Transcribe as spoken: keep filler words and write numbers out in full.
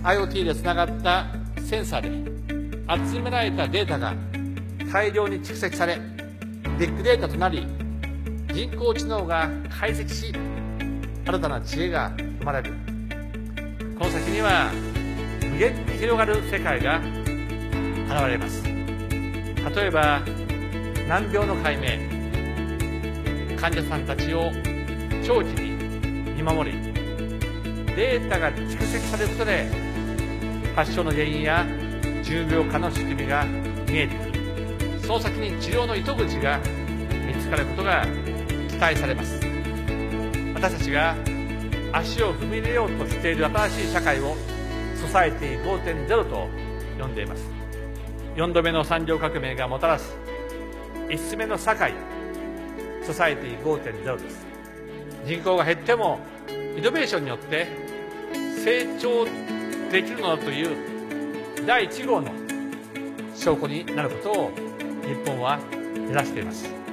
IoT でつながったセンサーで集められたデータが大量に蓄積され、ビッグデータとなり、人工知能が解析し、新たな知恵が生まれる。この先には無限に広がる世界が現れます。例えば難病の解明、患者さんたちを長期に見守り、データが蓄積されることで発症の原因や重病化の仕組みが見えてくる。その先に治療の糸口が見つかることが期待されます。私たちが足を踏み入れようとしている新しい社会をソサエティ ごてんゼロ と呼んでいます。よんどめの産業革命がもたらすいっつめの社会、ソサエティ ごてんゼロ です。人口が減ってもイノベーションによって成長できるのだというだいいち号の証拠になることを日本は目指しています。